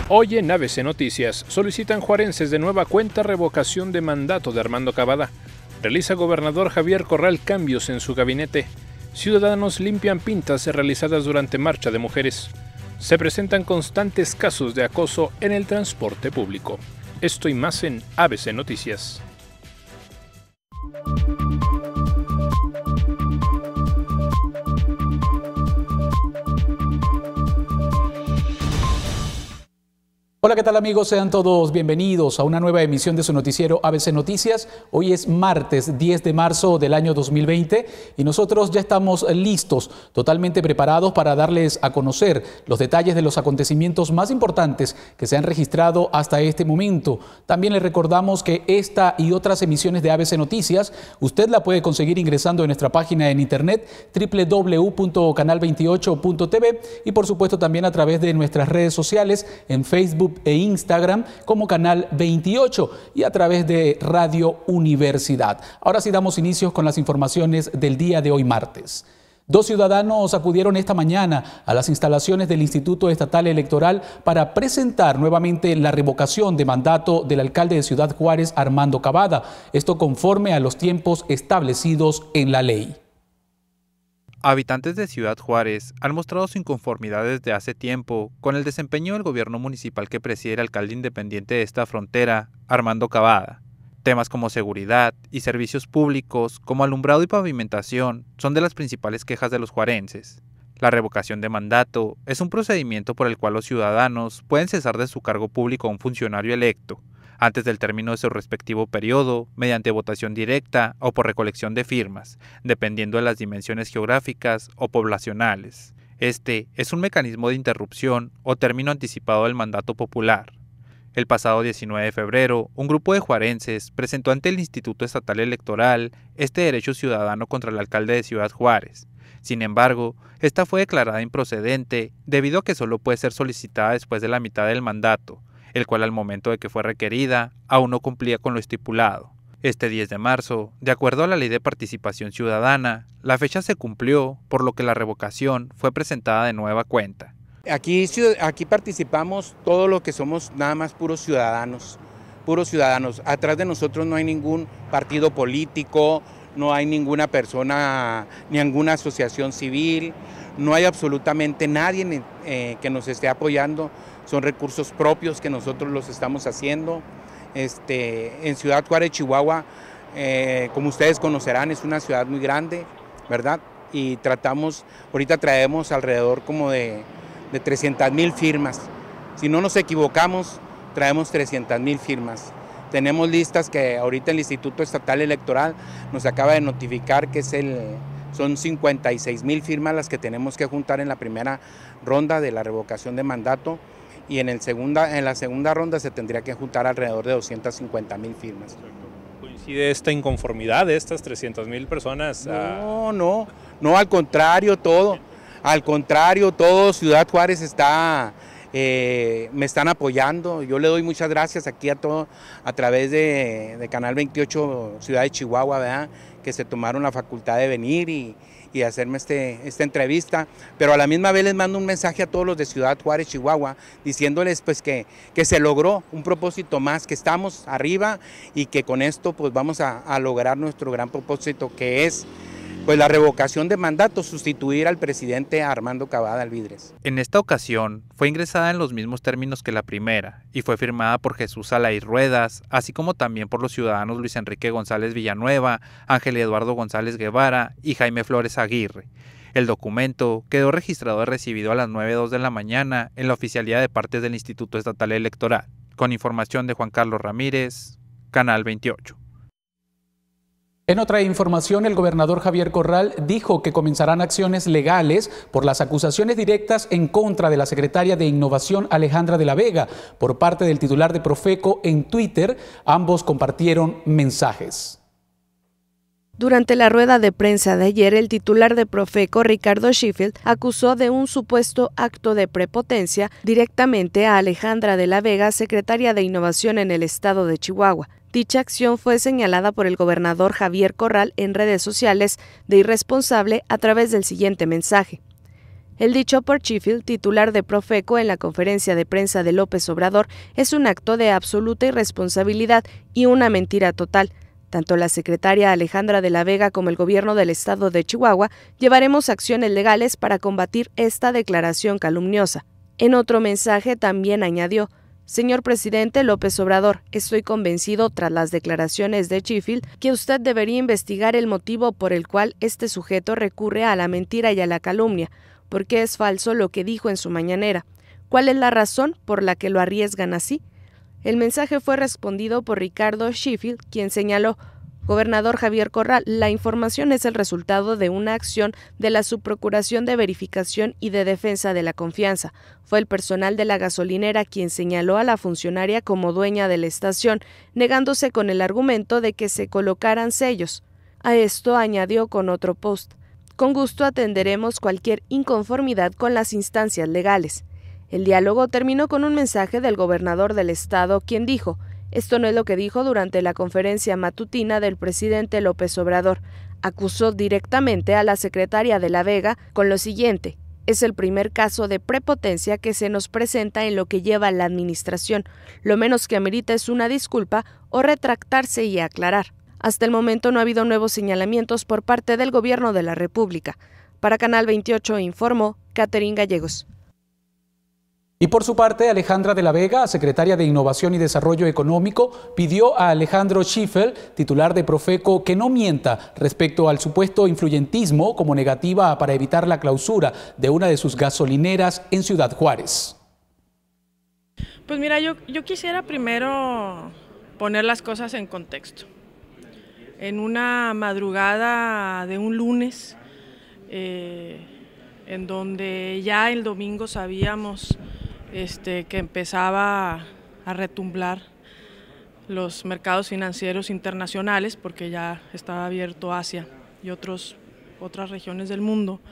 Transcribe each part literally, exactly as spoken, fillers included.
Hoy en A B C Noticias, solicitan juarenses de nueva cuenta revocación de mandato de Armando Cavada. Realiza gobernador Javier Corral cambios en su gabinete. Ciudadanos limpian pintas realizadas durante marcha de mujeres. Se presentan constantes casos de acoso en el transporte público. Esto y más en A B C Noticias. Hola, ¿qué tal amigos? Sean todos bienvenidos a una nueva emisión de su noticiero A B C Noticias. Hoy es martes diez de marzo del año dos mil veinte y nosotros ya estamos listos, totalmente preparados para darles a conocer los detalles de los acontecimientos más importantes que se han registrado hasta este momento. También les recordamos que esta y otras emisiones de A B C Noticias usted la puede conseguir ingresando en nuestra página en internet doble u doble u doble u punto canal veintiocho punto t v y por supuesto también a través de nuestras redes sociales en Facebook e Instagram como Canal veintiocho y a través de Radio Universidad. Ahora sí damos inicios con las informaciones del día de hoy martes. Dos ciudadanos acudieron esta mañana a las instalaciones del Instituto Estatal Electoral para presentar nuevamente la revocación de mandato del alcalde de Ciudad Juárez, Armando Cavada. Esto conforme a los tiempos establecidos en la ley. Habitantes de Ciudad Juárez han mostrado su inconformidad desde hace tiempo con el desempeño del gobierno municipal que preside el alcalde independiente de esta frontera, Armando Cavada. Temas como seguridad y servicios públicos, como alumbrado y pavimentación, son de las principales quejas de los juarenses. La revocación de mandato es un procedimiento por el cual los ciudadanos pueden cesar de su cargo público a un funcionario electo, antes del término de su respectivo periodo, mediante votación directa o por recolección de firmas, dependiendo de las dimensiones geográficas o poblacionales. Este es un mecanismo de interrupción o término anticipado del mandato popular. El pasado diecinueve de febrero, un grupo de juarenses presentó ante el Instituto Estatal Electoral este derecho ciudadano contra el alcalde de Ciudad Juárez. Sin embargo, esta fue declarada improcedente debido a que solo puede ser solicitada después de la mitad del mandato, el cual al momento de que fue requerida, aún no cumplía con lo estipulado. Este diez de marzo, de acuerdo a la Ley de Participación Ciudadana, la fecha se cumplió, por lo que la revocación fue presentada de nueva cuenta. Aquí, aquí participamos todo lo que somos nada más puros ciudadanos, puros ciudadanos. Atrás de nosotros no hay ningún partido político, no hay ninguna persona, ni ninguna asociación civil, no hay absolutamente nadie eh, que nos esté apoyando. Son recursos propios que nosotros los estamos haciendo. Este, en Ciudad Juárez, Chihuahua, eh, como ustedes conocerán, es una ciudad muy grande, ¿verdad? Y tratamos, ahorita traemos alrededor como de, de trescientas mil firmas. Si no nos equivocamos, traemos trescientas mil firmas. Tenemos listas que ahorita el Instituto Estatal Electoral nos acaba de notificar que es el, son cincuenta y seis mil firmas las que tenemos que juntar en la primera ronda de la revocación de mandato. Y en, el segunda, en la segunda ronda se tendría que juntar alrededor de doscientas cincuenta mil firmas. ¿Coincide esta inconformidad de estas trescientas mil personas? No, no, no, al contrario, todo, al contrario, todo Ciudad Juárez está, eh, me están apoyando. Yo le doy muchas gracias aquí a todo, a través de, de Canal veintiocho Ciudad de Chihuahua, ¿verdad? Que se tomaron la facultad de venir y, y hacerme este, esta entrevista, pero a la misma vez les mando un mensaje a todos los de Ciudad Juárez, Chihuahua, diciéndoles pues que, que se logró un propósito más, que estamos arriba y que con esto pues vamos a, a lograr nuestro gran propósito, que es pues la revocación de mandato, sustituir al presidente Armando Cavada Alvidres. En esta ocasión fue ingresada en los mismos términos que la primera y fue firmada por Jesús Alaí Ruedas, así como también por los ciudadanos Luis Enrique González Villanueva, Ángel Eduardo González Guevara y Jaime Flores Aguirre. El documento quedó registrado y recibido a las nueve cero dos de la mañana en la oficialía de partes del Instituto Estatal Electoral. Con información de Juan Carlos Ramírez, Canal veintiocho. En otra información, el gobernador Javier Corral dijo que comenzarán acciones legales por las acusaciones directas en contra de la secretaria de Innovación Alejandra de la Vega por parte del titular de Profeco en Twitter. Ambos compartieron mensajes. Durante la rueda de prensa de ayer, el titular de Profeco, Ricardo Sheffield, acusó de un supuesto acto de prepotencia directamente a Alejandra de la Vega, secretaria de Innovación en el estado de Chihuahua. Dicha acción fue señalada por el gobernador Javier Corral en redes sociales de irresponsable a través del siguiente mensaje. El dicho por Sheffield, titular de Profeco, en la conferencia de prensa de López Obrador, es un acto de absoluta irresponsabilidad y una mentira total. Tanto la secretaria Alejandra de la Vega como el gobierno del estado de Chihuahua llevaremos acciones legales para combatir esta declaración calumniosa. En otro mensaje también añadió: Señor presidente López Obrador, estoy convencido, tras las declaraciones de Sheffield, que usted debería investigar el motivo por el cual este sujeto recurre a la mentira y a la calumnia, porque es falso lo que dijo en su mañanera. ¿Cuál es la razón por la que lo arriesgan así? El mensaje fue respondido por Ricardo Sheffield, quien señaló: Gobernador Javier Corral, la información es el resultado de una acción de la Subprocuración de Verificación y de Defensa de la Confianza. Fue el personal de la gasolinera quien señaló a la funcionaria como dueña de la estación, negándose con el argumento de que se colocaran sellos. A esto añadió con otro post: Con gusto atenderemos cualquier inconformidad con las instancias legales. El diálogo terminó con un mensaje del gobernador del estado, quien dijo: Esto no es lo que dijo durante la conferencia matutina del presidente López Obrador. Acusó directamente a la secretaria de la Vega con lo siguiente: es el primer caso de prepotencia que se nos presenta en lo que lleva la administración. Lo menos que amerita es una disculpa o retractarse y aclarar. Hasta el momento no ha habido nuevos señalamientos por parte del gobierno de la República. Para Canal veintiocho informó Catherine Gallegos. Y por su parte, Alejandra de la Vega, secretaria de Innovación y Desarrollo Económico, pidió a Alejandro Sheffield, titular de Profeco, que no mienta respecto al supuesto influyentismo como negativa para evitar la clausura de una de sus gasolineras en Ciudad Juárez. Pues mira, yo, yo quisiera primero poner las cosas en contexto. En una madrugada de un lunes, eh, en donde ya el domingo sabíamos este, que empezaba a retumbar los mercados financieros internacionales, porque ya estaba abierto Asia y otros, otras regiones del mundo.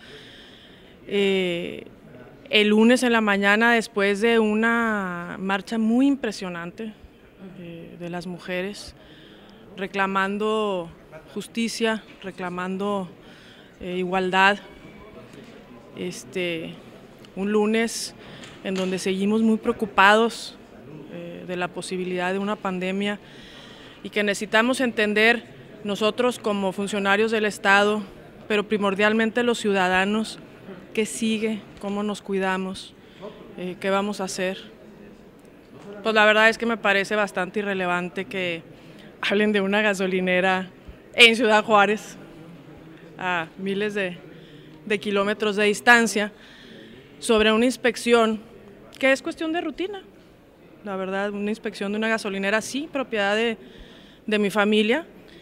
Eh, el lunes en la mañana, después de una marcha muy impresionante eh, de las mujeres, reclamando justicia, reclamando eh, igualdad, este, un lunes en donde seguimos muy preocupados eh, de la posibilidad de una pandemia y que necesitamos entender nosotros como funcionarios del Estado, pero primordialmente los ciudadanos, qué sigue, cómo nos cuidamos, eh, qué vamos a hacer. Pues la verdad es que me parece bastante irrelevante que hablen de una gasolinera en Ciudad Juárez, a miles de, de kilómetros de distancia, sobre una inspección que es cuestión de rutina. La verdad, una inspección de una gasolinera, sí, propiedad de, de mi familia,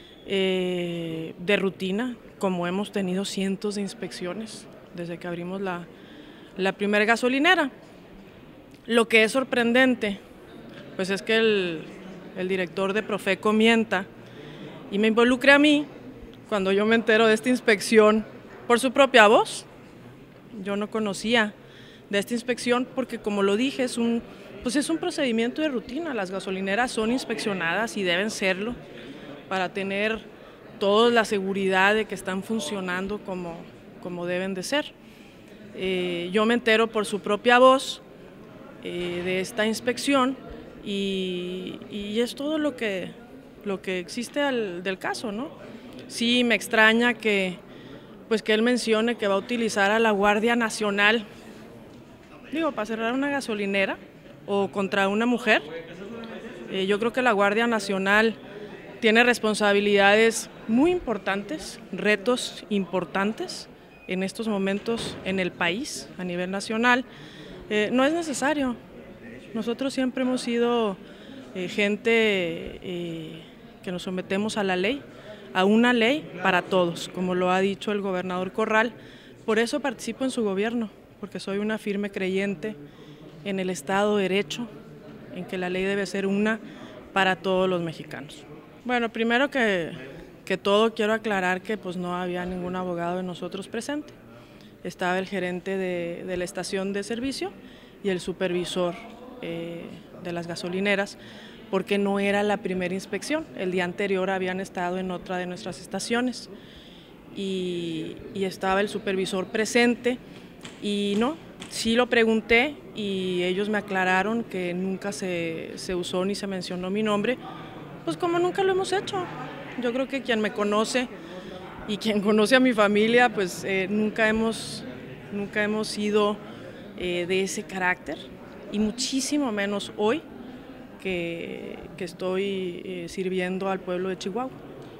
eh, de rutina, como hemos tenido cientos de inspecciones desde que abrimos la, la primera gasolinera. Lo que es sorprendente, pues es que el el director de Profeco mienta y me involucre a mí cuando yo me entero de esta inspección por su propia voz. Yo no conocía de esta inspección porque, como lo dije, es un, pues es un procedimiento de rutina. Las gasolineras son inspeccionadas y deben serlo para tener toda la seguridad de que están funcionando como, como deben de ser. Eh, yo me entero por su propia voz eh, de esta inspección. Y, y es todo lo que, lo que existe al, del caso, ¿no? Sí, me extraña que, pues que él mencione que va a utilizar a la Guardia Nacional, digo, para cerrar una gasolinera o contra una mujer. Eh, yo creo que la Guardia Nacional tiene responsabilidades muy importantes, retos importantes en estos momentos en el país, a nivel nacional. Eh, no es necesario. Nosotros siempre hemos sido eh, gente eh, que nos sometemos a la ley, a una ley para todos, como lo ha dicho el gobernador Corral. Por eso participo en su gobierno, porque soy una firme creyente en el Estado de Derecho, en que la ley debe ser una para todos los mexicanos. Bueno, primero que, que todo quiero aclarar que pues, no había ningún abogado de nosotros presente. Estaba el gerente de, de la estación de servicio y el supervisor Eh, de las gasolineras, porque no era la primera inspección. El día anterior habían estado en otra de nuestras estaciones y, y estaba el supervisor presente Y no, sí lo pregunté y ellos me aclararon que nunca se, se usó ni se mencionó mi nombre, pues como nunca lo hemos hecho. Yo creo que quien me conoce y quien conoce a mi familia, pues eh, nunca hemos, nunca hemos sido eh, de ese carácter, y muchísimo menos hoy que, que estoy eh, sirviendo al pueblo de Chihuahua.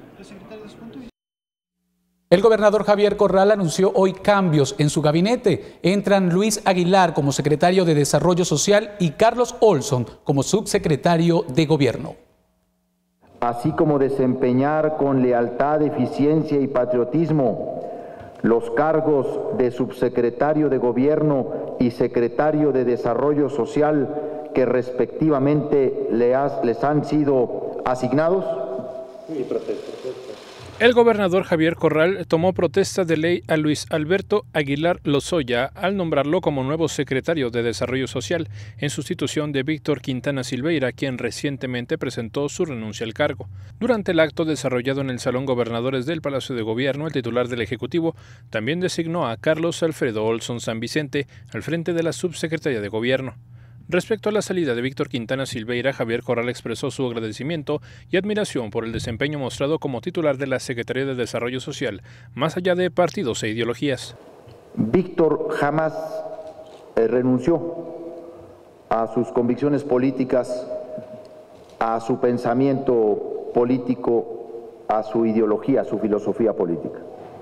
El gobernador Javier Corral anunció hoy cambios en su gabinete. Entran Luis Aguilar como secretario de Desarrollo Social y Carlos Olson como subsecretario de Gobierno. Así como desempeñar con lealtad, eficiencia y patriotismo los cargos de subsecretario de Gobierno y secretario de Desarrollo Social que respectivamente les han sido asignados. Sí, protesto. El gobernador Javier Corral tomó protesta de ley a Luis Alberto Aguilar Lozoya al nombrarlo como nuevo secretario de Desarrollo Social, en sustitución de Víctor Quintana Silveira, quien recientemente presentó su renuncia al cargo. Durante el acto desarrollado en el Salón Gobernadores del Palacio de Gobierno, el titular del Ejecutivo también designó a Carlos Alfredo Olson San Vicente al frente de la subsecretaría de Gobierno. Respecto a la salida de Víctor Quintana Silveira, Javier Corral expresó su agradecimiento y admiración por el desempeño mostrado como titular de la Secretaría de Desarrollo Social, más allá de partidos e ideologías. Víctor jamás eh, renunció a sus convicciones políticas, a su pensamiento político, a su ideología, a su filosofía política.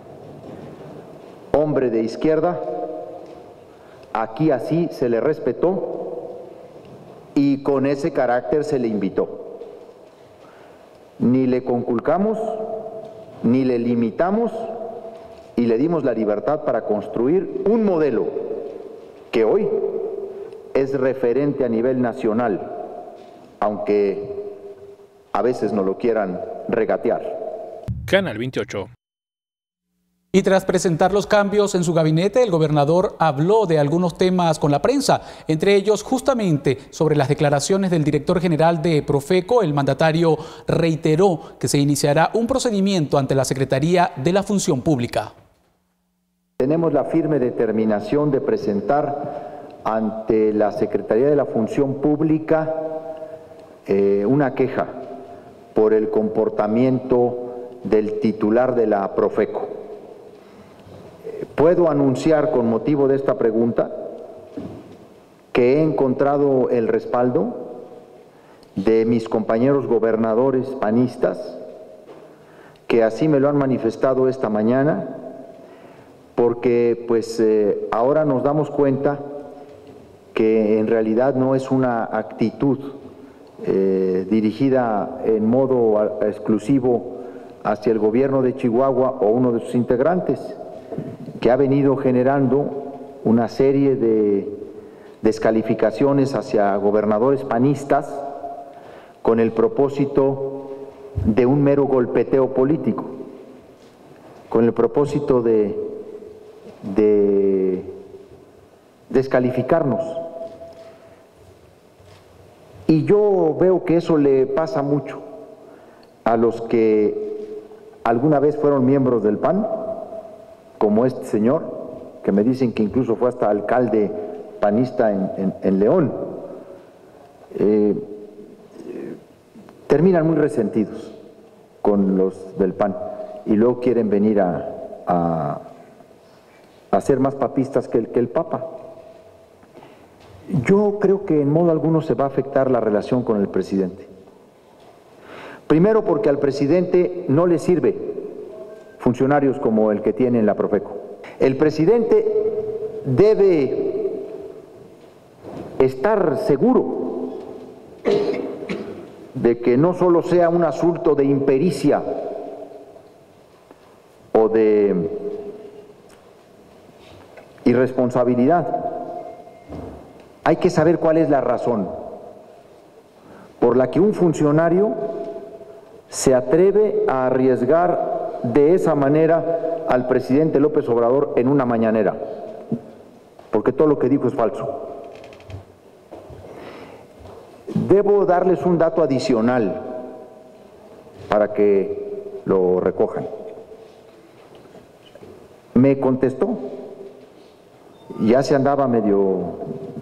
Hombre de izquierda, aquí así se le respetó y con ese carácter se le invitó. Ni le conculcamos, ni le limitamos, y le dimos la libertad para construir un modelo que hoy es referente a nivel nacional, aunque a veces no lo quieran regatear. Canal veintiocho. Y tras presentar los cambios en su gabinete, el gobernador habló de algunos temas con la prensa, entre ellos justamente sobre las declaraciones del director general de Profeco. El mandatario reiteró que se iniciará un procedimiento ante la Secretaría de la Función Pública. Tenemos la firme determinación de presentar ante la Secretaría de la Función Pública eh, una queja por el comportamiento del titular de la Profeco. Puedo anunciar con motivo de esta pregunta que he encontrado el respaldo de mis compañeros gobernadores panistas, que así me lo han manifestado esta mañana, porque pues eh, ahora nos damos cuenta que en realidad no es una actitud eh, dirigida en modo a, a exclusivo hacia el gobierno de Chihuahua o uno de sus integrantes, que ha venido generando una serie de descalificaciones hacia gobernadores panistas con el propósito de un mero golpeteo político, con el propósito de, de descalificarnos. Y yo veo que eso le pasa mucho a los que alguna vez fueron miembros del P A N, como este señor, que me dicen que incluso fue hasta alcalde panista en, en, en León. Eh, terminan muy resentidos con los del P A N y luego quieren venir a, a, a ser más papistas que el, que el Papa. Yo creo que en modo alguno se va a afectar la relación con el presidente. Primero porque al presidente no le sirve funcionarios como el que tiene en la Profeco. El presidente debe estar seguro de que no solo sea un asunto de impericia o de irresponsabilidad. Hay que saber cuál es la razón por la que un funcionario se atreve a arriesgar de esa manera al presidente López Obrador en una mañanera, porque todo lo que dijo es falso. Debo darles un dato adicional para que lo recojan. Me contestó ya se andaba medio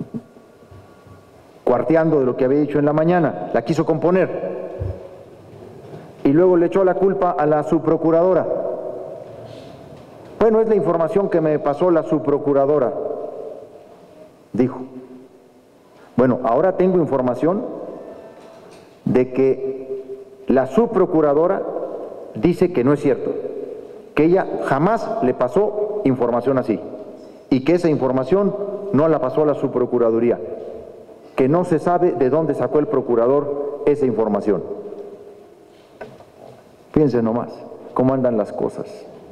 cuarteando de lo que había dicho en la mañana, la quiso componer y luego le echó la culpa a la subprocuradora. Bueno, es la información que me pasó la subprocuradora, dijo. Bueno, ahora tengo información de que la subprocuradora dice que no es cierto, que ella jamás le pasó información así y que esa información no la pasó a la subprocuraduría, que no se sabe de dónde sacó el procurador esa información. Fíjense nomás cómo andan las cosas.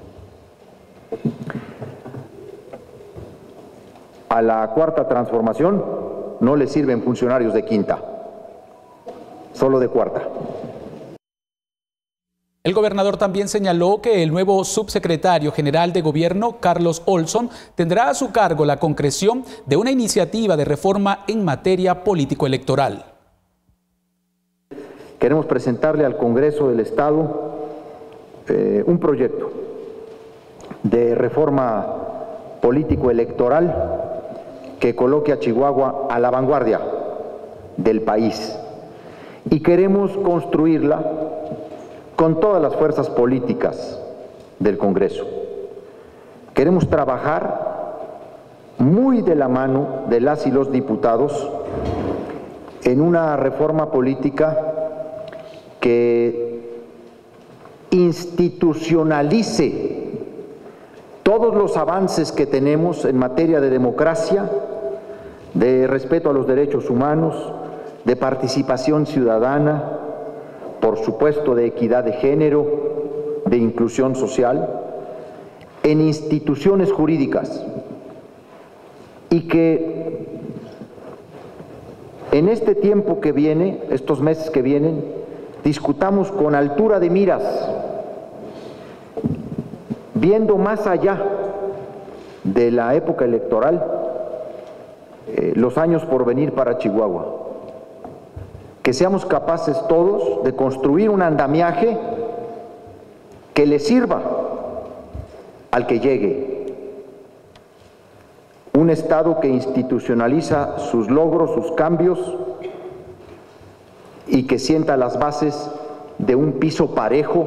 A la cuarta transformación no le sirven funcionarios de quinta, solo de cuarta. El gobernador también señaló que el nuevo subsecretario general de Gobierno, Carlos Olson, tendrá a su cargo la concreción de una iniciativa de reforma en materia político-electoral. Queremos presentarle al Congreso del Estado eh, un proyecto de reforma político-electoral que coloque a Chihuahua a la vanguardia del país. Y queremos construirla con todas las fuerzas políticas del Congreso. Queremos trabajar muy de la mano de las y los diputados en una reforma política que institucionalice todos los avances que tenemos en materia de democracia, de respeto a los derechos humanos, de participación ciudadana, por supuesto de equidad de género, de inclusión social, en instituciones jurídicas, y que en este tiempo que viene, estos meses que vienen, discutamos con altura de miras, viendo más allá de la época electoral, eh, los años por venir para Chihuahua. Que seamos capaces todos de construir un andamiaje que le sirva al que llegue. Un Estado que institucionaliza sus logros, sus cambios y que sienta las bases de un piso parejo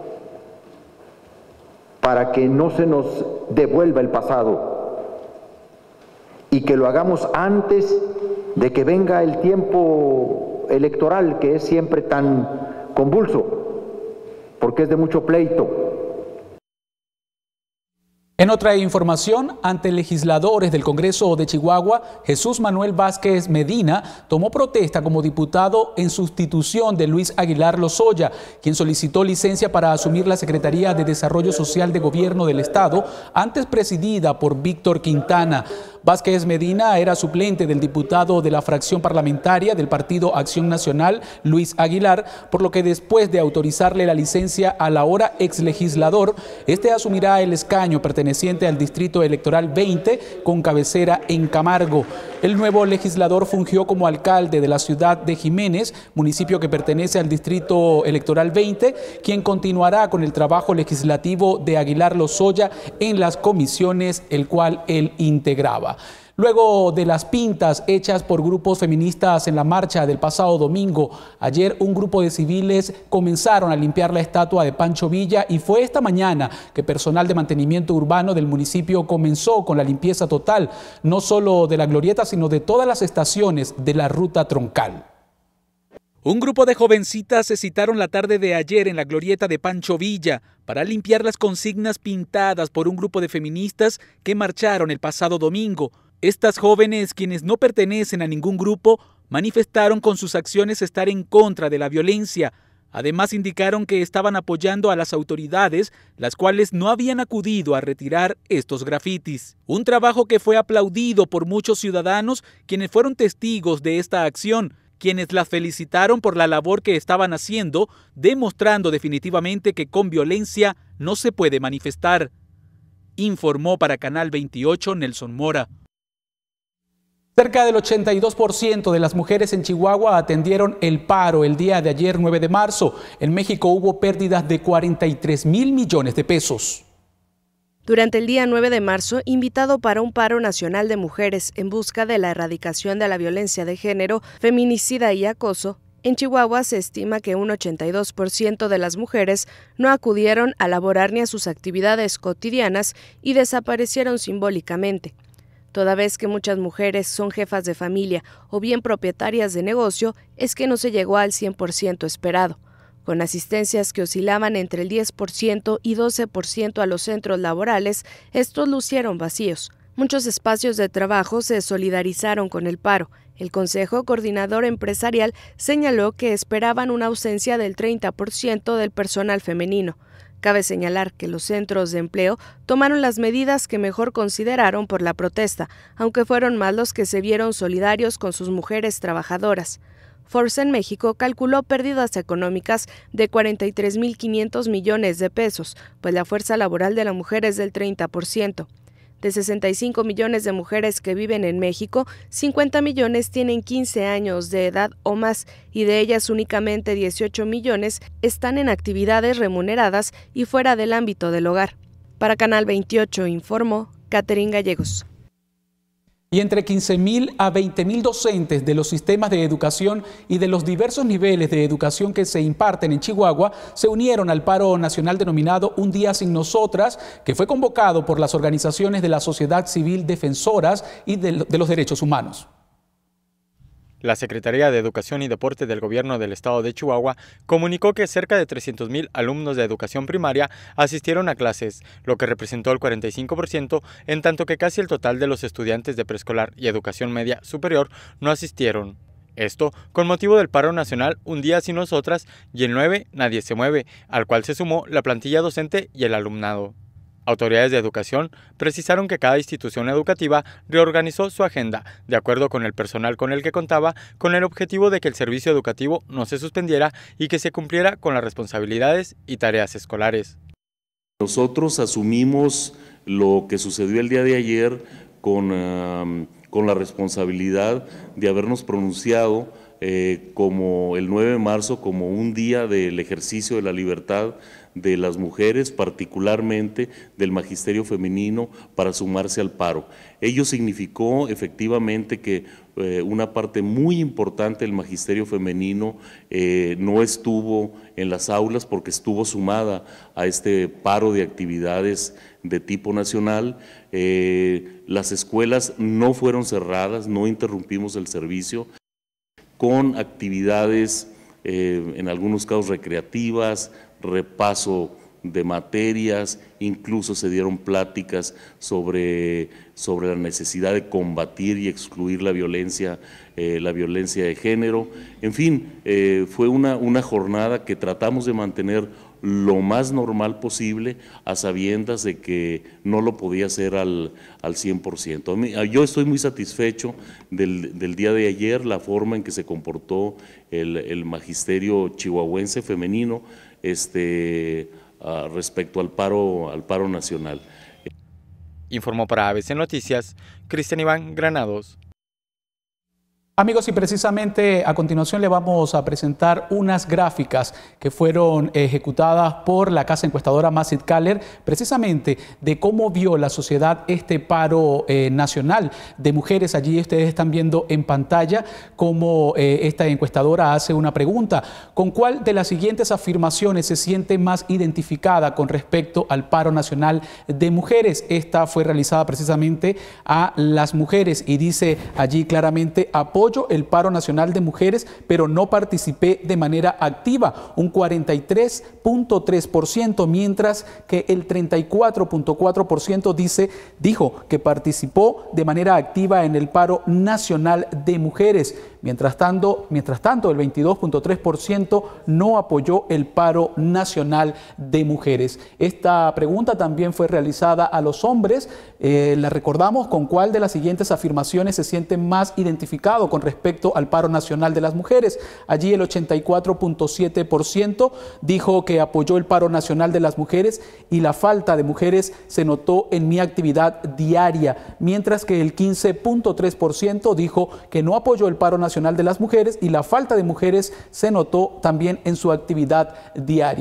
para que no se nos devuelva el pasado y que lo hagamos antes de que venga el tiempo electoral, que es siempre tan convulso, porque es de mucho pleito. En otra información, ante legisladores del Congreso de Chihuahua, Jesús Manuel Vázquez Medina tomó protesta como diputado en sustitución de Luis Aguilar Lozoya, quien solicitó licencia para asumir la Secretaría de Desarrollo Social de Gobierno del Estado, antes presidida por Víctor Quintana. Vázquez Medina era suplente del diputado de la fracción parlamentaria del Partido Acción Nacional, Luis Aguilar, por lo que después de autorizarle la licencia al ahora exlegislador, este asumirá el escaño perteneciente al Distrito Electoral veinte con cabecera en Camargo. El nuevo legislador fungió como alcalde de la ciudad de Jiménez, municipio que pertenece al Distrito Electoral veinte, quien continuará con el trabajo legislativo de Aguilar Lozoya en las comisiones, el cual él integraba. Luego de las pintas hechas por grupos feministas en la marcha del pasado domingo, ayer un grupo de civiles comenzaron a limpiar la estatua de Pancho Villa y fue esta mañana que personal de mantenimiento urbano del municipio comenzó con la limpieza total, no solo de la glorieta, sino de todas las estaciones de la ruta troncal. Un grupo de jovencitas se citaron la tarde de ayer en la glorieta de Pancho Villa para limpiar las consignas pintadas por un grupo de feministas que marcharon el pasado domingo. Estas jóvenes, quienes no pertenecen a ningún grupo, manifestaron con sus acciones estar en contra de la violencia. Además, indicaron que estaban apoyando a las autoridades, las cuales no habían acudido a retirar estos grafitis. Un trabajo que fue aplaudido por muchos ciudadanos, quienes fueron testigos de esta acción, quienes las felicitaron por la labor que estaban haciendo, demostrando definitivamente que con violencia no se puede manifestar. Informó para Canal veintiocho Nelson Mora. Cerca del ochenta y dos por ciento de las mujeres en Chihuahua atendieron el paro el día de ayer, nueve de marzo. En México hubo pérdidas de cuarenta y tres mil millones de pesos. Durante el día nueve de marzo, invitado para un paro nacional de mujeres en busca de la erradicación de la violencia de género, feminicida y acoso, en Chihuahua se estima que un ochenta y dos por ciento de las mujeres no acudieron a laborar ni a sus actividades cotidianas y desaparecieron simbólicamente. Toda vez que muchas mujeres son jefas de familia o bien propietarias de negocio, es que no se llegó al cien por ciento esperado. Con asistencias que oscilaban entre el diez por ciento y doce por ciento a los centros laborales, estos lucieron vacíos. Muchos espacios de trabajo se solidarizaron con el paro. El Consejo Coordinador Empresarial señaló que esperaban una ausencia del treinta por ciento del personal femenino. Cabe señalar que los centros de empleo tomaron las medidas que mejor consideraron por la protesta, aunque fueron más los que se vieron solidarios con sus mujeres trabajadoras. Forbes en México calculó pérdidas económicas de cuarenta y tres mil quinientos millones de pesos, pues la fuerza laboral de la mujer es del treinta por ciento. De sesenta y cinco millones de mujeres que viven en México, cincuenta millones tienen quince años de edad o más, y de ellas únicamente dieciocho millones están en actividades remuneradas y fuera del ámbito del hogar. Para Canal veintiocho informó Catherine Gallegos. Y entre quince mil a veinte mil docentes de los sistemas de educación y de los diversos niveles de educación que se imparten en Chihuahua se unieron al paro nacional denominado Un Día Sin Nosotras, que fue convocado por las organizaciones de la sociedad civil defensoras y de, de los derechos humanos. La Secretaría de Educación y Deporte del Gobierno del Estado de Chihuahua comunicó que cerca de trescientos mil alumnos de educación primaria asistieron a clases, lo que representó el cuarenta y cinco por ciento, en tanto que casi el total de los estudiantes de preescolar y educación media superior no asistieron. Esto con motivo del paro nacional Un Día Sin Nosotras y el nueve Nadie se mueve, al cual se sumó la plantilla docente y el alumnado. Autoridades de educación precisaron que cada institución educativa reorganizó su agenda de acuerdo con el personal con el que contaba, con el objetivo de que el servicio educativo no se suspendiera y que se cumpliera con las responsabilidades y tareas escolares. Nosotros asumimos lo que sucedió el día de ayer con, uh, con la responsabilidad de habernos pronunciado eh, como el nueve de marzo como un día del ejercicio de la libertad de las mujeres, particularmente del magisterio femenino, para sumarse al paro. Ello significó efectivamente que eh, una parte muy importante del magisterio femenino eh, no estuvo en las aulas porque estuvo sumada a este paro de actividades de tipo nacional. Eh, las escuelas no fueron cerradas, no interrumpimos el servicio, con actividades eh, en algunos casos recreativas, repaso de materias, incluso se dieron pláticas sobre, sobre la necesidad de combatir y excluir la violencia, eh, la violencia de género. En fin, eh, fue una, una jornada que tratamos de mantener lo más normal posible, a sabiendas de que no lo podía hacer al, al cien por ciento. Yo estoy muy satisfecho del, del día de ayer, la forma en que se comportó el, el magisterio chihuahuense femenino este, uh, respecto al paro, al paro nacional. Informó para A B C Noticias, Cristian Iván Granados. Amigos, y precisamente a continuación le vamos a presentar unas gráficas que fueron ejecutadas por la casa encuestadora Massey Caller, precisamente de cómo vio la sociedad este paro eh, nacional de mujeres. Allí ustedes están viendo en pantalla cómo eh, esta encuestadora hace una pregunta: ¿con cuál de las siguientes afirmaciones se siente más identificada con respecto al paro nacional de mujeres? Esta fue realizada precisamente a las mujeres y dice allí claramente: apoyo el paro nacional de mujeres, pero no participé de manera activa, un cuarenta y tres punto tres por ciento, mientras que el treinta y cuatro punto cuatro por ciento dice, dijo que participó de manera activa en el paro nacional de mujeres. Mientras tanto, mientras tanto el veintidós punto tres por ciento no apoyó el paro nacional de mujeres. Esta pregunta también fue realizada a los hombres. Eh, la recordamos: ¿con cuál de las siguientes afirmaciones se siente más identificado con respecto al paro nacional de las mujeres? Allí el ochenta y cuatro punto siete por ciento dijo que apoyó el paro nacional de las mujeres y la falta de mujeres se notó en mi actividad diaria, mientras que el quince punto tres por ciento dijo que no apoyó el paro nacional de las mujeres y la falta de mujeres se notó también en su actividad diaria.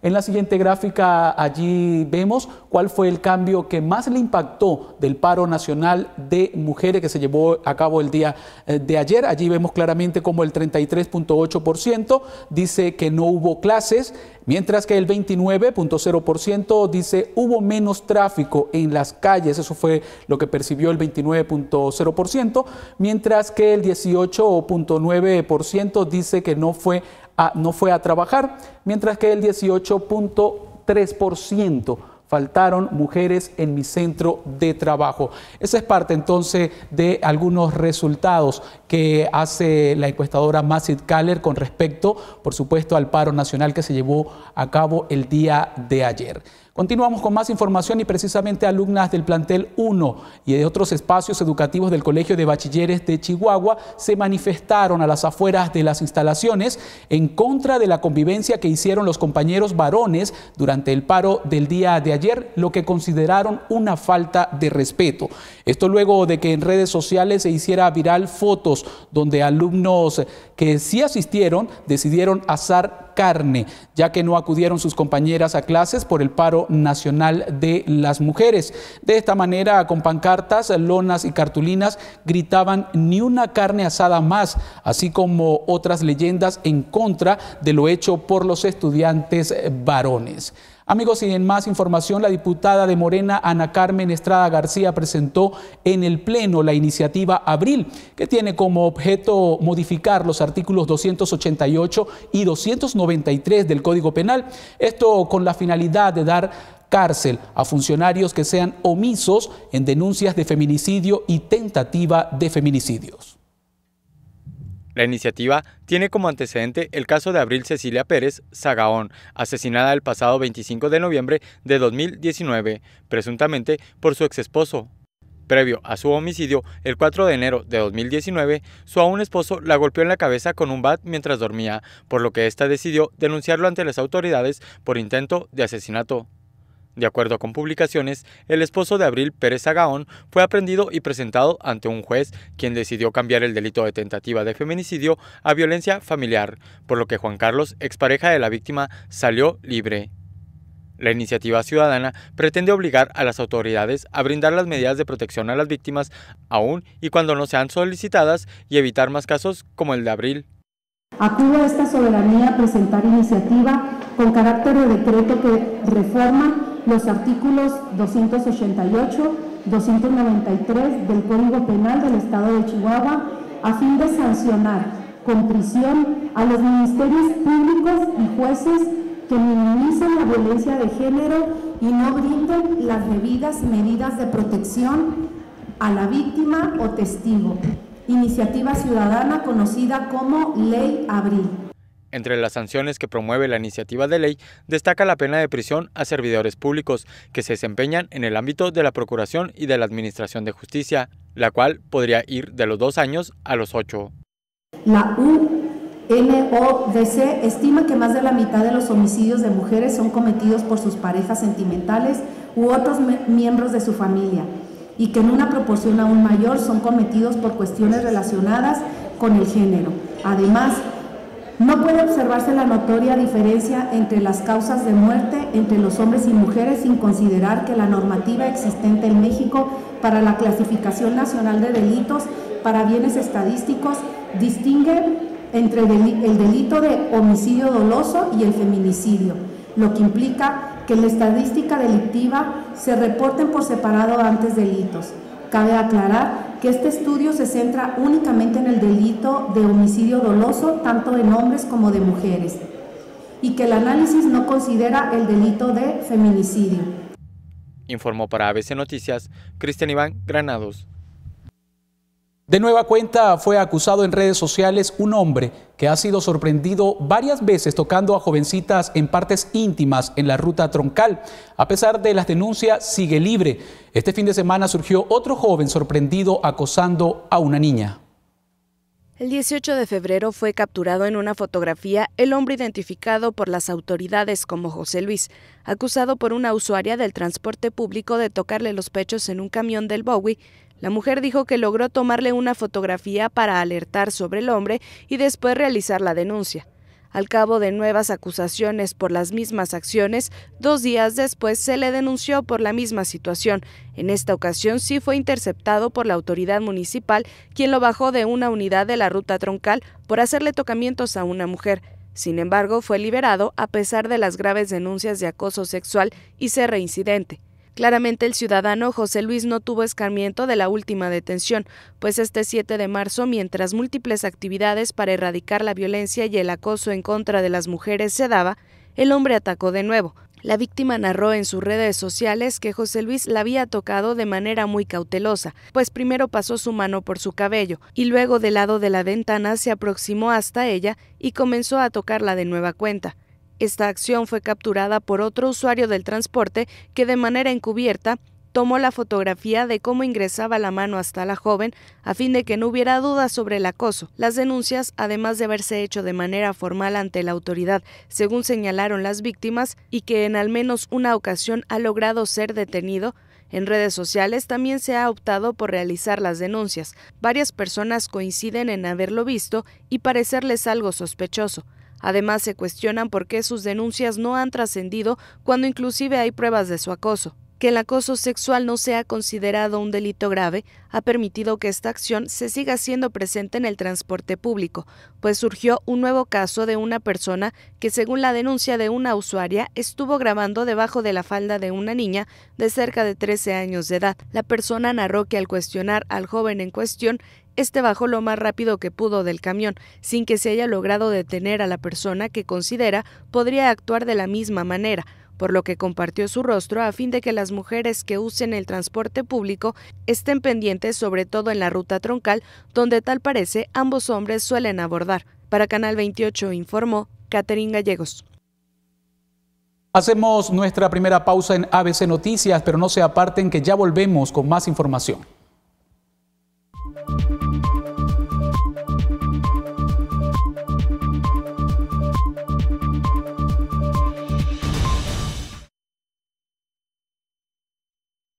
En la siguiente gráfica allí vemos cuál fue el cambio que más le impactó del paro nacional de mujeres que se llevó a cabo el día de ayer. Allí vemos claramente como el treinta y tres punto ocho por ciento dice que no hubo clases, mientras que el veintinueve punto cero por ciento dice hubo menos tráfico en las calles. Eso fue lo que percibió el veintinueve punto cero por ciento, mientras que el dieciocho punto nueve por ciento dice que no fue a, no fue a trabajar, mientras que el dieciocho punto tres por ciento faltaron mujeres en mi centro de trabajo. Esa es parte entonces de algunos resultados que hace la encuestadora Masit Kaller con respecto, por supuesto, al paro nacional que se llevó a cabo el día de ayer. Continuamos con más información y precisamente alumnas del plantel uno y de otros espacios educativos del Colegio de Bachilleres de Chihuahua se manifestaron a las afueras de las instalaciones en contra de la convivencia que hicieron los compañeros varones durante el paro del día de ayer, lo que consideraron una falta de respeto. Esto luego de que en redes sociales se hiciera viral fotos donde alumnos que sí asistieron decidieron asar carne, ya que no acudieron sus compañeras a clases por el paro nacional de las mujeres. De esta manera, con pancartas, lonas y cartulinas, gritaban "ni una carne asada más", así como otras leyendas en contra de lo hecho por los estudiantes varones. Amigos, y en más información, la diputada de Morena, Ana Carmen Estrada García, presentó en el Pleno la iniciativa Abril, que tiene como objeto modificar los artículos doscientos ochenta y ocho y doscientos noventa y tres del Código Penal. Esto con la finalidad de dar cárcel a funcionarios que sean omisos en denuncias de feminicidio y tentativa de feminicidios. La iniciativa tiene como antecedente el caso de Abril Cecilia Pérez Zagaón, asesinada el pasado veinticinco de noviembre de dos mil diecinueve, presuntamente por su exesposo. Previo a su homicidio, el cuatro de enero de dos mil diecinueve, su aún esposo la golpeó en la cabeza con un bat mientras dormía, por lo que ésta decidió denunciarlo ante las autoridades por intento de asesinato. De acuerdo con publicaciones, el esposo de Abril Pérez Zagaón fue aprehendido y presentado ante un juez, quien decidió cambiar el delito de tentativa de feminicidio a violencia familiar, por lo que Juan Carlos, expareja de la víctima, salió libre. La iniciativa ciudadana pretende obligar a las autoridades a brindar las medidas de protección a las víctimas, aún y cuando no sean solicitadas, y evitar más casos como el de Abril. Acudo a esta soberanía a presentar iniciativa con carácter de decreto que reforma los artículos doscientos ochenta y ocho, doscientos noventa y tres del Código Penal del Estado de Chihuahua a fin de sancionar con prisión a los ministerios públicos y jueces que minimizan la violencia de género y no brinden las debidas medidas de protección a la víctima o testigo. Iniciativa ciudadana conocida como Ley Abril. Entre las sanciones que promueve la iniciativa de ley, destaca la pena de prisión a servidores públicos que se desempeñan en el ámbito de la Procuración y de la Administración de Justicia, la cual podría ir de los dos años a los ocho. La U N O D C estima que más de la mitad de los homicidios de mujeres son cometidos por sus parejas sentimentales u otros miembros de su familia, y que en una proporción aún mayor son cometidos por cuestiones relacionadas con el género. Además, no puede observarse la notoria diferencia entre las causas de muerte entre los hombres y mujeres sin considerar que la normativa existente en México para la clasificación nacional de delitos para bienes estadísticos distingue entre el delito de homicidio doloso y el feminicidio, lo que implica que en la estadística delictiva se reporten por separado antes delitos. Cabe aclarar que este estudio se centra únicamente en el delito de homicidio doloso, tanto en hombres como de mujeres, y que el análisis no considera el delito de feminicidio. Informó para A B C Noticias, Cristian Iván Granados. De nueva cuenta fue acusado en redes sociales un hombre que ha sido sorprendido varias veces tocando a jovencitas en partes íntimas en la ruta troncal. A pesar de las denuncias, sigue libre. Este fin de semana surgió otro joven sorprendido acosando a una niña. El dieciocho de febrero fue capturado en una fotografía el hombre identificado por las autoridades como José Luis, acusado por una usuaria del transporte público de tocarle los pechos en un camión del Bowie. La mujer dijo que logró tomarle una fotografía para alertar sobre el hombre y después realizar la denuncia. Al cabo de nuevas acusaciones por las mismas acciones, dos días después se le denunció por la misma situación. En esta ocasión sí fue interceptado por la autoridad municipal, quien lo bajó de una unidad de la ruta troncal por hacerle tocamientos a una mujer. Sin embargo, fue liberado a pesar de las graves denuncias de acoso sexual y ser reincidente. Claramente el ciudadano José Luis no tuvo escarmiento de la última detención, pues este siete de marzo, mientras múltiples actividades para erradicar la violencia y el acoso en contra de las mujeres se daba, el hombre atacó de nuevo. La víctima narró en sus redes sociales que José Luis la había tocado de manera muy cautelosa, pues primero pasó su mano por su cabello y luego del lado de la ventana se aproximó hasta ella y comenzó a tocarla de nueva cuenta. Esta acción fue capturada por otro usuario del transporte que de manera encubierta tomó la fotografía de cómo ingresaba la mano hasta la joven a fin de que no hubiera dudas sobre el acoso. Las denuncias, además de haberse hecho de manera formal ante la autoridad, según señalaron las víctimas, y que en al menos una ocasión ha logrado ser detenido, en redes sociales también se ha optado por realizar las denuncias. Varias personas coinciden en haberlo visto y parecerles algo sospechoso. Además, se cuestionan por qué sus denuncias no han trascendido cuando inclusive hay pruebas de su acoso. Que el acoso sexual no sea considerado un delito grave ha permitido que esta acción se siga siendo presente en el transporte público, pues surgió un nuevo caso de una persona que, según la denuncia de una usuaria, estuvo grabando debajo de la falda de una niña de cerca de trece años de edad. La persona narró que al cuestionar al joven en cuestión, este bajó lo más rápido que pudo del camión, sin que se haya logrado detener a la persona que considera podría actuar de la misma manera, por lo que compartió su rostro a fin de que las mujeres que usen el transporte público estén pendientes, sobre todo en la ruta troncal, donde tal parece ambos hombres suelen abordar. Para Canal veintiocho informó Catherine Gallegos. Hacemos nuestra primera pausa en A B C Noticias, pero no se aparten que ya volvemos con más información.